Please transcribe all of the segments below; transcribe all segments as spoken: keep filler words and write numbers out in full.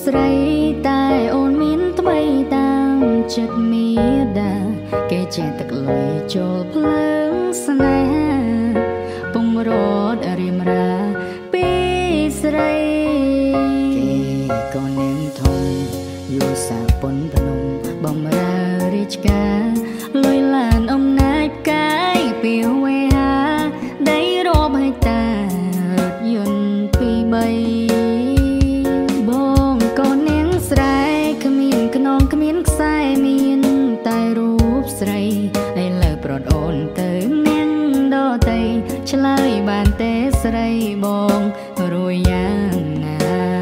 ស្រីតែអូនមានថ្មីតាមចិត្តមីដាគេចេះទឹកលុយចូលភ្លើងស្នេហាពងរត់រៀមរាពីស្រីគេក៏នាងធំយូសាពុនភ្នំបំរើរាជការលុយឡានអំណាចផ្កាយពីវេហាដីរាប់ហើយតារថយន្តពីរបីបងក៏នាងស្រែគ្មានខ្នងគ្មានខ្សែមានតែរូបស្រីឥឡូវប្រត់អូនទៅនាងដតីឆ្លើយបានទេស្រីបងរួយយ៉ាងណា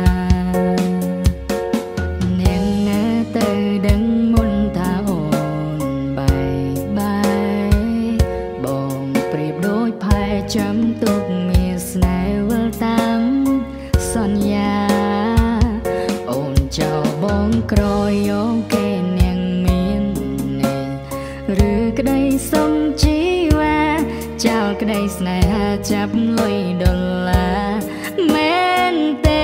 នាងណាទៅដឹងមុនថាអូនបាយបាយបងប្រៀបដូចផែចាំទុកមានស្នេហ៍វិលតាមសន្យាអូនចោលបងក្រយោងគេនាងមាននេះឬក្តីសុំជីវ៉ាចោលក្តីស្នេហាចាប់លុយដុល្លារមែនទេ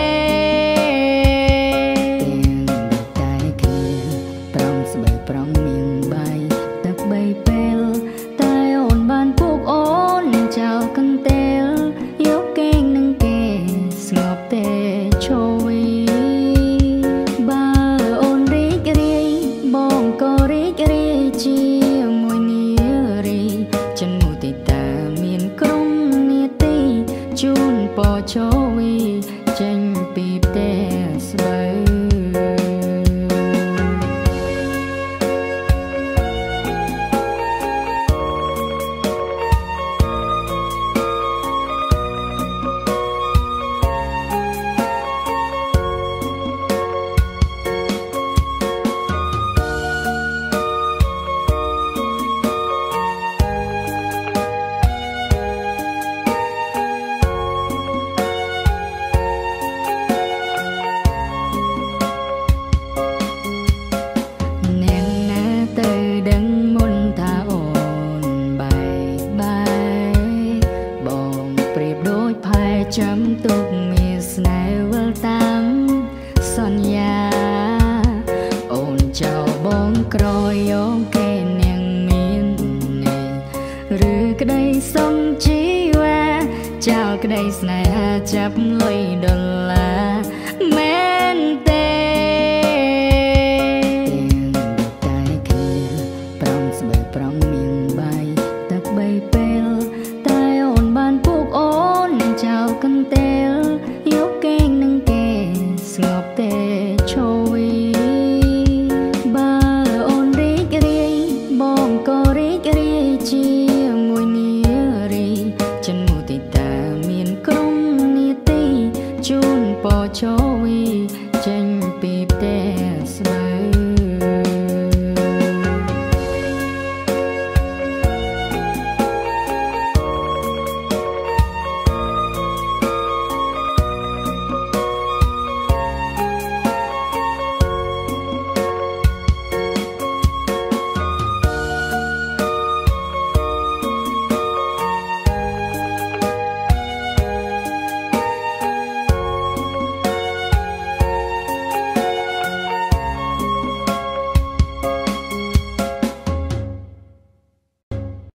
តែគ្នាប្រងស្បីប្រងមានបាយទឹកបីពេលតែអូនបានពុកអូនចោលកន្ទេលយកគេងនឹងគេស្ងប់ទេឈវីបើអូនរីករាយបងក៏រីករាយជាមួយនារីចិនមុទិតាមានក្រុមនាទីជូនពរឈវីចេញពីផ្ទះស្បូវចាំទុកមានស្នេហ៍វិលតាមសន្យាអូនចោលបងក្រយោងគេនាងមាននេះឬក្តីសុំជីវ៉ាចោលក្តីស្នេហាចាប់លុយដុល្លារមែនទេតែគ្នាប្រងស្បីប្រងមានបាយទឹកបីពេលតែអូនបានពុកអូនចោលកន្ទេលយកគេងនឹងគេស្ងប់ទេឈវីបើអូនរីករាយបងក៏រីករាយជាមួយនារីចិនមុទិតាមានក្រុមនាទីជូនពរឈវីចេញពីផ្ទះស្ប